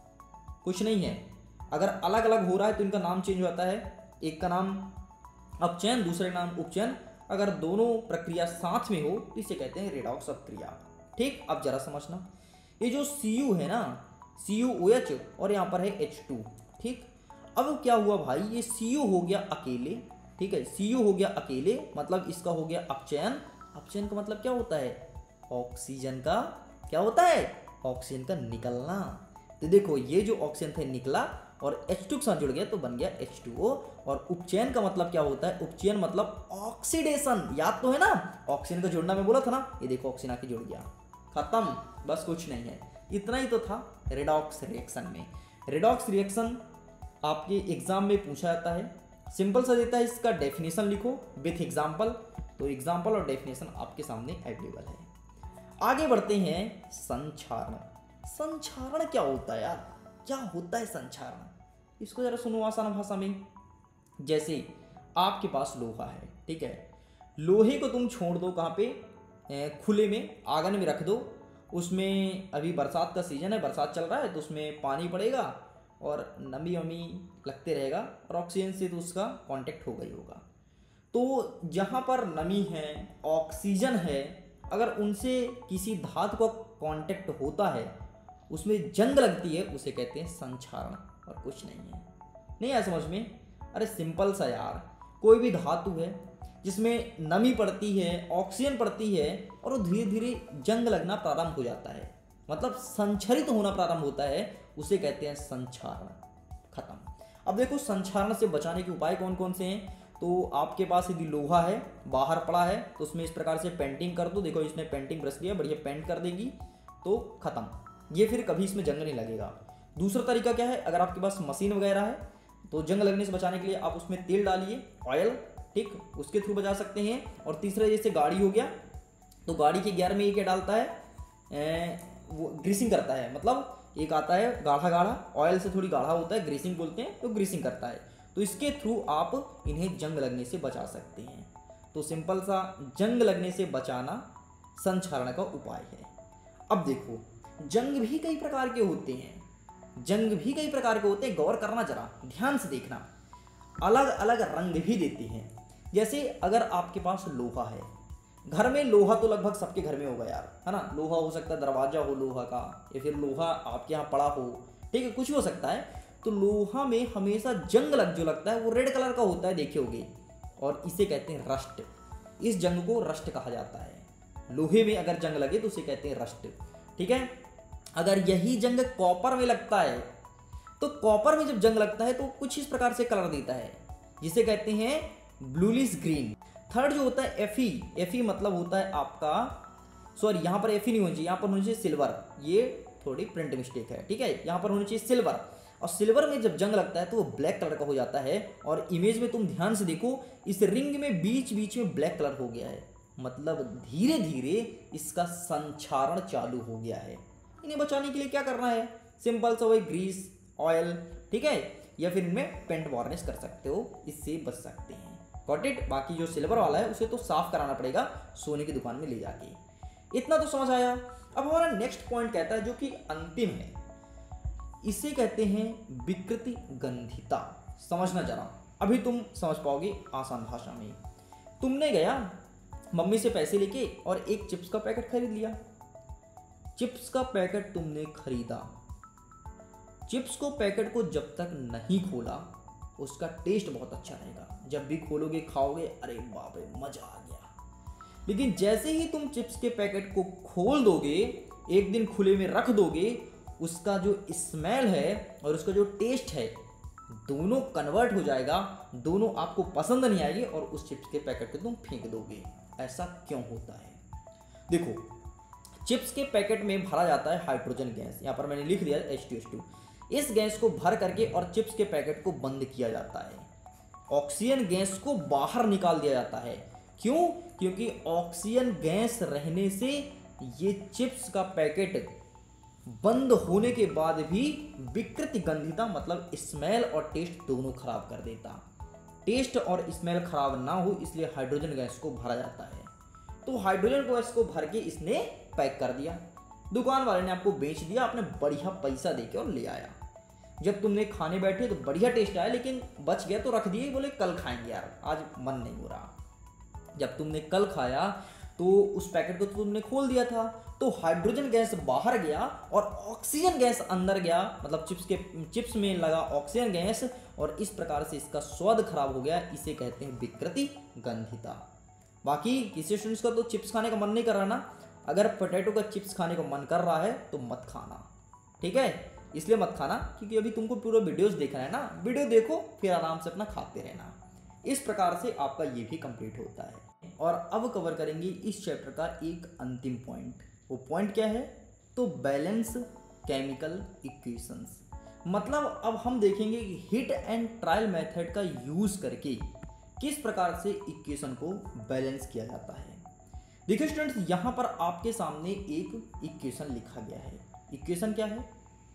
कुछ नहीं है, अगर अलग अलग हो रहा है तो इनका नाम चेंज होता है, एक का नाम अपचयन, दूसरे नाम उपचयन। अगर दोनों प्रक्रिया साथ में हो तो इसे कहते हैं रेडॉक्स अभिक्रिया। ठीक, अब जरा समझना, ये जो Cu है ना, CuOH और यहाँ पर है H2। ठीक, अब क्या हुआ भाई, ये Cu हो गया अकेले, ठीक है, Cu हो गया अकेले, मतलब इसका हो गया अपचयन। अपचयन का मतलब क्या होता है, ऑक्सीजन का क्या होता है, ऑक्सीजन का निकलना। तो देखो ये जो ऑक्सीजन था निकला और H2 के साथ जुड़ गया तो बन गया H2O। और उपचयन का मतलब क्या होता है, उपचयन मतलब ऑक्सीडेशन, याद तो है ना, ऑक्सीजन का जुड़ना मैं बोला था ना, ये देखो ऑक्सीजन आके जुड़ गया, खत्म, बस कुछ नहीं है। इतना ही तो था रेडॉक्स रिएक्शन में। रेडॉक्स रिएक्शन आपके एग्जाम में पूछा जाता है, सिंपल सा देता है, इसका डेफिनेशन लिखो विथ एग्जाम्पल, तो एग्जाम्पल और डेफिनेशन आपके सामने अवेलेबल है। आगे बढ़ते हैं, संक्षारण। संक्षारण क्या होता है यार, क्या होता है संक्षारण, इसको जरा सुनो आसान भाषा में। जैसे आपके पास लोहा है, ठीक है, लोहे को तुम छोड़ दो कहाँ पे, खुले में, आंगन में रख दो, उसमें अभी बरसात का सीजन है, बरसात चल रहा है तो उसमें पानी पड़ेगा और नमी वमी लगते रहेगा और ऑक्सीजन से तो उसका कांटेक्ट हो गई होगा। तो जहाँ पर नमी है, ऑक्सीजन है, अगर उनसे किसी धातु का कांटेक्ट होता है, उसमें जंग लगती है, उसे कहते हैं संक्षारण, और कुछ नहीं है। नहीं आया समझ में, अरे सिंपल सा यार, कोई भी धातु है जिसमें नमी पड़ती है, ऑक्सीजन पड़ती है और वो धीरे धीरे जंग लगना प्रारंभ हो जाता है, मतलब संक्षारित होना प्रारंभ होता है, उसे कहते हैं संक्षारण। खत्म। अब देखो संक्षारण से बचाने के उपाय कौन कौन से हैं। तो आपके पास यदि लोहा है बाहर पड़ा है तो उसमें इस प्रकार से पेंटिंग कर दो, देखो इसने पेंटिंग ब्रश लिया, बढ़िया पेंट कर देगी तो खत्म, ये फिर कभी इसमें जंग नहीं लगेगा। दूसरा तरीका क्या है, अगर आपके पास मशीन वगैरह है तो जंग लगने से बचाने के लिए आप उसमें तेल डालिए, ऑयल, ठीक, उसके थ्रू बचा सकते हैं। और तीसरा जैसे गाड़ी हो गया, तो गाड़ी के गियर में ये क्या डालता है, वो ग्रीसिंग करता है, मतलब एक आता है गाढ़ा गाढ़ा, ऑयल से थोड़ी गाढ़ा होता है, ग्रीसिंग बोलते हैं, तो ग्रीसिंग करता है, तो इसके थ्रू आप इन्हें जंग लगने से बचा सकते हैं। तो सिंपल सा जंग लगने से बचाना संक्षारण का उपाय है। अब देखो जंग भी कई प्रकार के होते हैं, जंग भी कई प्रकार के होते हैं, गौर करना, जरा ध्यान से देखना, अलग अलग रंग भी देते हैं। जैसे अगर आपके पास लोहा है, घर में लोहा तो लगभग सबके घर में होगा यार, है ना, लोहा हो सकता है दरवाजा हो लोहा का, या फिर लोहा आपके यहाँ पड़ा हो, ठीक है, कुछ भी हो सकता है। तो लोहा में हमेशा जंग जो लगता है वो रेड कलर का होता है, देखे होगे, और इसे कहते हैं रस्ट। इस जंग को रस्ट कहा जाता है। लोहे में अगर जंग लगे तो उसे कहते हैं रस्ट, ठीक है। अगर यही जंग कॉपर में लगता है तो कॉपर में जब जंग लगता है तो कुछ इस प्रकार से कलर देता है जिसे कहते हैं ब्लूलिश ग्रीन। थर्ड जो होता है Fe मतलब होता है आपका, सॉरी यहाँ पर Fe नहीं होनी चाहिए, यहाँ पर होनी चाहिए सिल्वर, ये थोड़ी प्रिंट मिस्टेक है, ठीक है, यहाँ पर होनी चाहिए सिल्वर। और सिल्वर में जब जंग लगता है तो वो ब्लैक कलर का हो जाता है। और इमेज में तुम ध्यान से देखो, इस रिंग में बीच बीच में ब्लैक कलर हो गया है, मतलब धीरे धीरे इसका संक्षारण चालू हो गया है। इन्हें बचाने के लिए क्या करना है, सिंपल सा वही ग्रीस, ऑयल, ठीक है, या फिर इनमें पेंट वार्निश कर सकते हो, इससे बच सकते हैं। Got it. बाकी जो सिल्वर वाला है उसे तो साफ कराना पड़ेगा सोने की दुकान में ले जाके। इतना तो समझ आया। अब हमारा नेक्स्ट पॉइंट कहता है, जो कि अंतिम है, इसे कहते हैं विकृति गंधिता। समझना जरा, अभी तुम समझ पाओगे आसान भाषा में। तुमने गया मम्मी से पैसे लेके और एक चिप्स का पैकेट खरीद लिया। चिप्स का पैकेट तुमने खरीदा, चिप्स को पैकेट को जब तक नहीं खोला उसका टेस्ट बहुत अच्छा रहेगा, जब भी खोलोगे खाओगे अरे बाप रे मजा आ गया। लेकिन जैसे ही तुम चिप्स के पैकेट को खोल दोगे, एक दिन खुले में रख दोगे, उसका जो स्मेल है और उसका जो टेस्ट है दोनों कन्वर्ट हो जाएगा, दोनों आपको पसंद नहीं आएगी और उस चिप्स के पैकेट को तुम फेंक दोगे। ऐसा क्यों होता है? देखो, चिप्स के पैकेट में भरा जाता है हाइड्रोजन गैस, यहाँ पर मैंने लिख दिया H2SO। इस गैस को भर करके और चिप्स के पैकेट को बंद किया जाता है, ऑक्सीजन गैस को बाहर निकाल दिया जाता है। क्यों? क्योंकि ऑक्सीजन गैस रहने से ये चिप्स का पैकेट बंद होने के बाद भी विकृति गंधिता मतलब स्मेल और टेस्ट दोनों खराब कर देता। टेस्ट और स्मेल खराब ना हो इसलिए हाइड्रोजन गैस को भरा जाता है। तो हाइड्रोजन गैस को भर के इसने पैक कर दिया, दुकान वाले ने आपको बेच दिया, आपने बढ़िया पैसा देके और ले आया। जब तुमने खाने बैठे तो बढ़िया टेस्ट आया, लेकिन बच गया तो रख दिए, बोले कल खाएंगे यार, आज मन नहीं हो रहा। जब तुमने कल खाया तो उस पैकेट को तुमने खोल दिया था, तो हाइड्रोजन गैस बाहर गया और ऑक्सीजन गैस अंदर गया, मतलब चिप्स में लगा ऑक्सीजन गैस, और इस प्रकार से इसका स्वाद खराब हो गया। इसे कहते हैं विकृति गंधिता। बाकी किसी स्टूडेंट्स का तो चिप्स खाने का मन नहीं कर रहा ना, अगर पोटैटो का चिप्स खाने का मन कर रहा है तो मत खाना, ठीक है, इसलिए मत खाना क्योंकि अभी तुमको पूरा वीडियोस देखना है ना, वीडियो देखो फिर आराम से अपना खाते रहना। इस प्रकार से आपका ये भी कंप्लीट होता है। और अब कवर करेंगे इस चैप्टर का एक अंतिम पॉइंट। वो पॉइंट क्या है? तो बैलेंस केमिकल इक्वेशंस। मतलब अब हम देखेंगे कि हिट एंड ट्रायल मेथड का यूज करके किस प्रकार से इक्वेशन को बैलेंस किया जाता है। देखिए स्टूडेंट्स, यहाँ पर आपके सामने एक इक्वेशन लिखा गया है। इक्वेशन क्या है?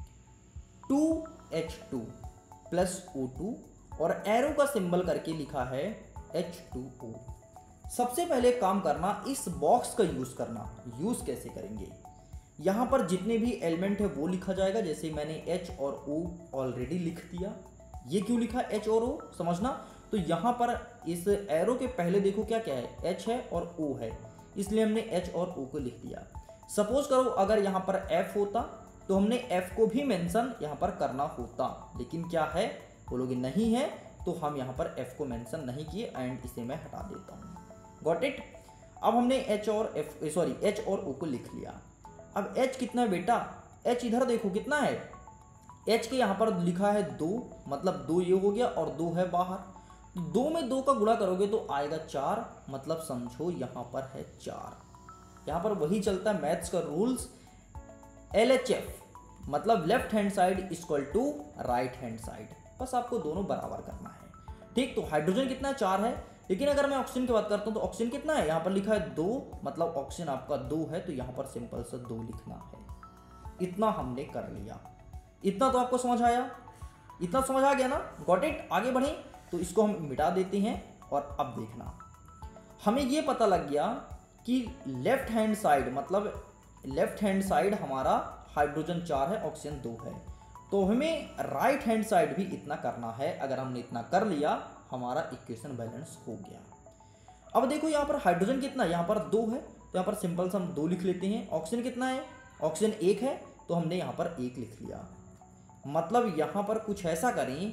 2H2 प्लस O2 और एरो का सिंबल करके लिखा है H2O। सबसे पहले काम करना, इस बॉक्स का यूज करना। यूज कैसे करेंगे? यहाँ पर जितने भी एलिमेंट है वो लिखा जाएगा, जैसे मैंने H और O ऑलरेडी लिख दिया। ये क्यों लिखा H और O समझना। तो यहाँ पर इस एरो के पहले देखो क्या क्या है, H है और O है, इसलिए हमने H और O को लिख दिया। सपोज करो अगर यहाँ पर F होता तो हमने F को भी मेंशन यहाँ पर करना होता, लेकिन क्या है बोलोगे नहीं है, तो हम यहाँ पर F को मेंशन नहीं किए एंड इसे मैं हटा देता हूँ। Got it. अब हमने H और O को लिख लिया। अब H कितना है बेटा? H इधर देखो कितना है, H के यहाँ पर लिखा है 2, मतलब 2 ये हो गया और 2 है बाहर, तो 2 में 2 का गुणा करोगे तो आएगा 4, मतलब समझो यहाँ पर है 4। यहाँ पर वही चलता है मैथ्स का रूल्स, LHF मतलब left hand side equal to right hand side, बस आपको दोनों बराबर करना है। ठीक, तो हाइड्रोजन कितना है? 4 है। लेकिन अगर मैं ऑक्सीजन की बात करता हूं तो ऑक्सीजन कितना है? यहाँ पर लिखा है 2, मतलब ऑक्सीजन आपका 2 है, तो यहाँ पर सिंपल सा 2 लिखना है। इतना हमने कर लिया। इतना तो आपको समझ आया? इतना समझ आ गया ना? Got it. आगे बढ़े तो इसको हम मिटा देते हैं और अब देखना, हमें ये पता लग गया कि लेफ्ट हैंड साइड मतलब लेफ्ट हैंड साइड हमारा हाइड्रोजन 4 है, ऑक्सीजन 2 है, तो हमें राइट हैंड साइड भी इतना करना है। अगर हमने इतना कर लिया हमारा इक्वेशन बैलेंस हो गया। अब देखो यहाँ पर हाइड्रोजन कितना है? यहाँ पर 2 है, तो यहाँ पर सिंपल से हम 2 लिख लेते हैं। ऑक्सीजन कितना है? ऑक्सीजन 1 है, तो हमने यहाँ पर 1 लिख लिया। मतलब यहाँ पर कुछ ऐसा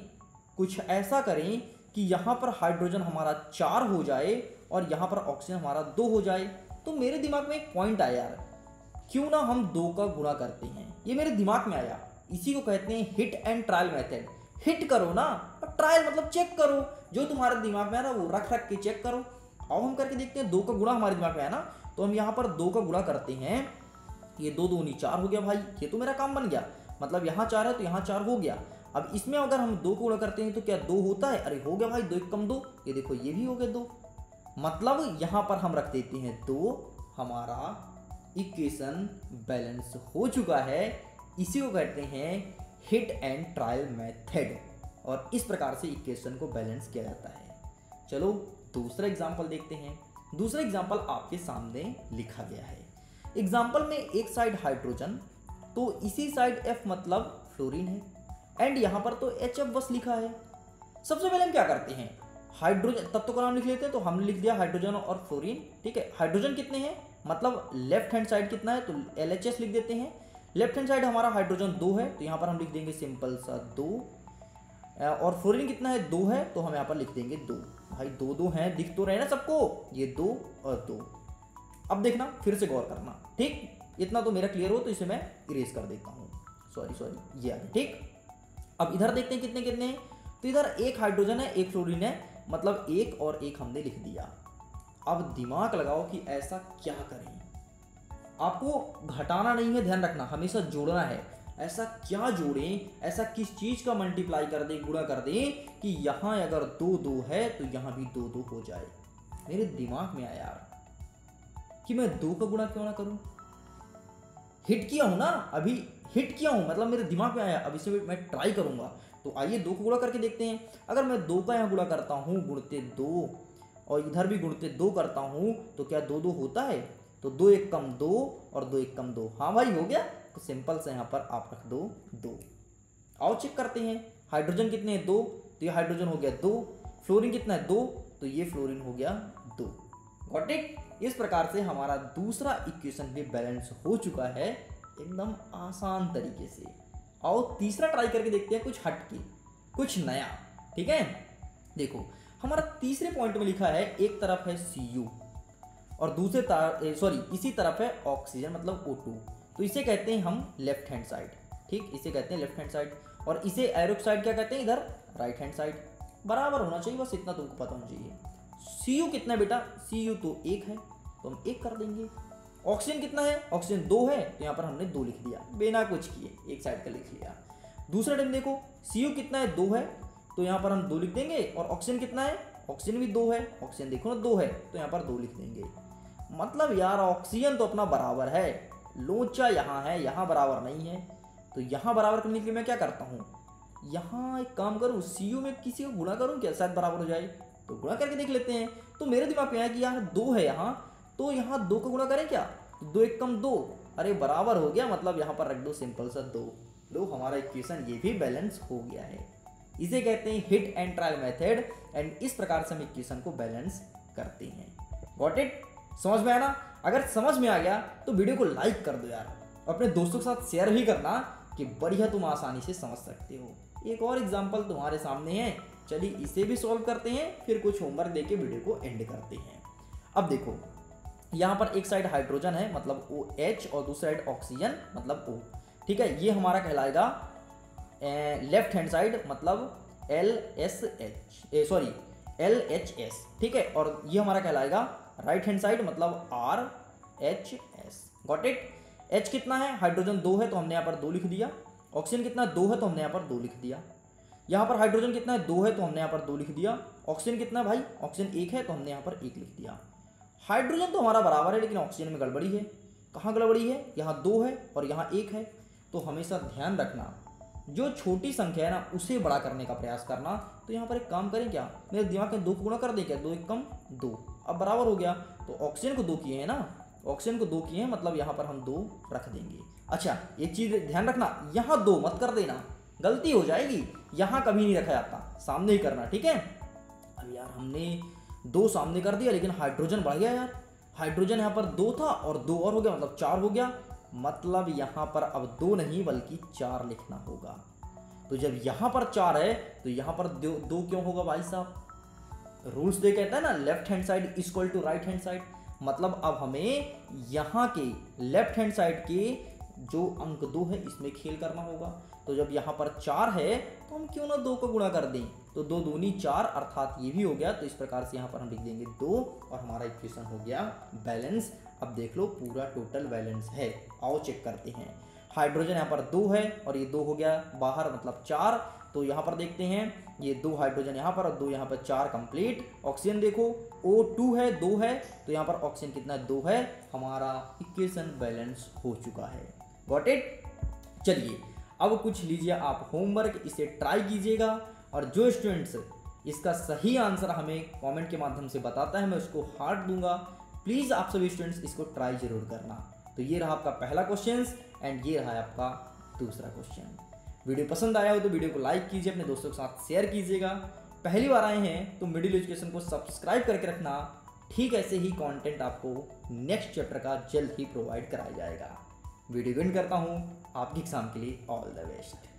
करें कि यहाँ पर हाइड्रोजन हमारा 4 हो जाए और यहाँ पर ऑक्सीजन हमारा 2 हो जाए। तो मेरे दिमाग में एक पॉइंट आया यार, क्यों ना हम 2 का गुणा करते हैं, ये मेरे दिमाग में आया, इसी को कहते हैं hit and trial method. Hit करो ना, और ट्रायल मतलब चेक करो, जो तुम्हारे दिमाग में है ना वो रख रख के चेक करो। अब हम करके देखते हैं, 2 का गुणा हमारे दिमाग में है ना, तो हम यहाँ पर 2 का गुणा करते हैं। ये 2 दूनी 4 हो गया भाई, ये तो मेरा काम बन गया। मतलब यहाँ 4 है तो यहाँ 4 हो गया। अब इसमें अगर हम 2 को गुणा करते हैं तो क्या 2 होता है? अरे हो गया भाई, 2 1 कम 2, ये देखो ये भी हो गया 2। मतलब यहाँ पर हम रख देते हैं 2, हमारा इक्वेशन बैलेंस हो चुका है। इसी को कहते हैं हिट एंड ट्रायल मेथड, और इस प्रकार से इक्वेशन को बैलेंस किया जाता है। चलो दूसरा एग्जांपल देखते हैं। दूसरा एग्जांपल आपके सामने लिखा गया है। एग्जांपल में एक साइड हाइड्रोजन, तो इसी साइड F मतलब फ्लोरीन है, एंड यहाँ पर तो HF बस लिखा है। सबसे पहले हम क्या करते हैं, हाइड्रोजन तत्व का नाम लिख लेते हैं। तो हमने लिख दिया हाइड्रोजन और फ्लोरीन, ठीक है। हाइड्रोजन कितने हैं, मतलब लेफ्ट हैंड साइड कितना है, तो LHS लिख देते हैं। लेफ्ट हैंड साइड हमारा हाइड्रोजन 2 है, तो यहाँ पर हम लिख देंगे सिंपल सा 2। और फ्लोरीन कितना है, 2 है, तो हम यहाँ पर लिख देंगे 2। भाई 2 2 हैं, दिख तो रहे ना सबको, ये 2 और 2। अब देखना, फिर से गौर करना, ठीक। इतना तो मेरा क्लियर हो, तो इसे मैं इरेज कर देता हूँ। सॉरी ये आ गया, ठीक। अब इधर देखते हैं कितने कितने हैं। तो इधर एक हाइड्रोजन है, एक फ्लोरीन है, मतलब 1 और 1 हमने लिख दिया। अब दिमाग लगाओ कि ऐसा क्या करें। आपको घटाना नहीं है, ध्यान रखना, हमेशा जोड़ना है। ऐसा क्या जोड़ें, ऐसा किस चीज का मल्टीप्लाई कर दें, गुणा कर दें कि यहाँ अगर 2 2 है तो यहाँ भी 2 2 हो जाए। मेरे दिमाग में आया यार कि मैं 2 का गुणा क्यों ना करूं। हिट किया हूं ना, अभी हिट किया हूं, मतलब मेरे दिमाग में आया, अब इसे मैं ट्राई करूंगा। तो आइए 2 को गुणा करके देखते हैं। अगर मैं 2 का यहाँ गुणा करता हूँ गुणते 2, और इधर भी गुणते 2 करता हूँ, तो क्या 2 2 होता है? तो 2 1 कम 2 और 2 1 कम 2, हाँ भाई हो गया। तो सिंपल से यहाँ पर आप रख दो 2। आओ चेक करते हैं, हाइड्रोजन कितने हैं 2, तो ये हाइड्रोजन हो गया 2। फ्लोरीन कितना है 2, तो ये फ्लोरीन हो गया 2। Got it. इस प्रकार से हमारा दूसरा इक्वेशन भी बैलेंस हो चुका है एकदम आसान तरीके से। आओ तीसरा ट्राई करके देखते हैं, कुछ हटके, कुछ नया, ठीक है। देखो हमारा तीसरे पॉइंट में लिखा है, एक तरफ है Cu और दूसरे इसी तरफ है ऑक्सीजन मतलब O2, तो इसे कहते हैं हम लेफ्ट हैंड साइड, ठीक, इसे कहते हैं लेफ्ट हैंड साइड। और इसे एरोक साइड क्या कहते हैं, इधर राइट हैंड साइड। बराबर होना चाहिए, बस इतना तुमको पता होना चाहिए। Cu कितना है बेटा, Cu तो 1 है, तो हम 1 कर देंगे। ऑक्सीजन कितना है, ऑक्सीजन 2 है, तो यहाँ पर हमने 2 लिख दिया, बिना कुछ किए एक साइड का लिख लिया। दूसरा टाइम देखो Cu कितना है, 2 है, तो यहाँ पर हम 2 लिख देंगे। और ऑक्सीजन कितना है, ऑक्सीजन भी 2 है, ऑक्सीजन देखो ना 2 है, तो यहाँ पर 2 लिख देंगे। मतलब यार ऑक्सीजन तो अपना बराबर है, लोचा यहाँ है, यहाँ बराबर नहीं है। तो यहाँ बराबर करने के लिए मैं क्या करता हूँ, यहाँ एक काम करूँ, Cu में किसी को गुणा करूँ क्या, शायद बराबर हो जाए। तो गुणा करके देख लेते हैं। तो मेरे दिमाग में आया कि यार 2 है यहाँ, तो यहाँ 2 का गुणा करें क्या, 2 1 कम 2, अरे बराबर हो गया, मतलब यहाँ पर रख दो सिंपल सा 2। लो हमारा इक्वेशन ये भी बैलेंस हो गया है। इसे कहते हैं hit and trial method, and इस प्रकार से हम इक्वेशन को बैलेंस करते हैं। गॉट इट, समझ में आया ना? अगर समझ में आ गया तो वीडियो को लाइक कर दो यार, अपने दोस्तों के साथ शेयर भी करना कि बढ़िया तुम आसानी से समझ सकते हो। एक और एग्जांपल तुम्हारे सामने है, चलिए इसे भी सॉल्व करते हैं, फिर कुछ होमवर्क देके वीडियो को एंड करते हैं। अब देखो यहाँ पर एक साइड हाइड्रोजन है मतलब OH, और दूसरी साइड ऑक्सीजन मतलब O, ठीक है। ये हमारा कहलाएगा लेफ्ट हैंड साइड मतलब LHS, ठीक है। और ये हमारा कहलाएगा राइट हैंड साइड मतलब RHS। Got it. H कितना है, हाइड्रोजन 2 है, तो हमने यहाँ पर 2 लिख दिया। ऑक्सीजन कितना 2 है, तो हमने यहाँ पर 2 लिख दिया। यहाँ पर हाइड्रोजन कितना है 2 है, तो हमने यहाँ पर 2 लिख दिया। ऑक्सीजन कितना भाई, ऑक्सीजन 1 है, तो हमने यहाँ पर 1 लिख दिया। हाइड्रोजन तो हमारा बराबर है, लेकिन ऑक्सीजन में गड़बड़ी है। कहाँ गड़बड़ी है, यहाँ 2 है और यहाँ 1 है। तो हमेशा ध्यान रखना, जो छोटी संख्या है ना उसे बड़ा करने का प्रयास करना। तो यहाँ पर एक काम करें क्या, मेरे दिमाग में 2 को गुणा कर दे क्या, 2 1 कम 2, अब बराबर हो गया। तो ऑक्सीजन को 2 किए हैं ना, ऑक्सीजन को 2 किए हैं, मतलब यहाँ पर हम 2 रख देंगे। अच्छा एक चीज ध्यान रखना, यहाँ 2 मत कर देना, गलती हो जाएगी। यहाँ कभी नहीं रखा जाता, सामने ही करना, ठीक है। अब यार हमने 2 सामने कर दिया, लेकिन हाइड्रोजन बढ़ गया यार। हाइड्रोजन यहाँ पर 2 था और 2 और हो गया, मतलब 4 हो गया। मतलब यहाँ पर अब 2 नहीं बल्कि 4 लिखना होगा। तो जब यहाँ पर 4 है तो यहाँ पर 2 क्यों होगा भाई साहब, रूल्स दे कहता है ना left hand side equal to right hand side. मतलब अब हमें यहाँ के लेफ्ट हैंड साइड के जो अंक 2 है इसमें खेल करना होगा। तो जब यहाँ पर 4 है तो हम क्यों ना 2 को गुणा कर दें, तो 2 दूनी 4 अर्थात ये भी हो गया। तो इस प्रकार से यहाँ पर हम लिख देंगे 2 और हमारा इक्वेशन हो गया बैलेंस। अब देख लो पूरा टोटल बैलेंस है। आओ चेक करते हैं। हाइड्रोजन यहाँ पर 2 है और ये 2 हो गया बाहर मतलब 4। तो यहाँ पर देखते हैं ये 2 हाइड्रोजन यहाँ पर और 2 यहाँ पर 4 कंप्लीट। ऑक्सीजन देखो O2 है 2 है तो यहाँ पर ऑक्सीजन कितना 2 है। हमारा इक्वेशन बैलेंस हो चुका है। Got it. चलिए अब कुछ लीजिए आप होमवर्क, इसे ट्राई कीजिएगा और जो स्टूडेंट्स इसका सही आंसर हमें कमेंट के माध्यम से बताता है मैं उसको हार्ट दूंगा। प्लीज़ आप सभी स्टूडेंट्स इसको ट्राई जरूर करना। तो ये रहा आपका पहला क्वेश्चन एंड ये रहा आपका दूसरा क्वेश्चन। वीडियो पसंद आया हो तो वीडियो को लाइक कीजिए, अपने दोस्तों के साथ शेयर कीजिएगा। पहली बार आए हैं तो मिडिल एजुकेशन को सब्सक्राइब करके रखना। ठीक ऐसे ही कंटेंट आपको नेक्स्ट चैप्टर का जल्द ही प्रोवाइड कराया जाएगा। वीडियो एंड करता हूँ। आपके एग्जाम के लिए ऑल द बेस्ट।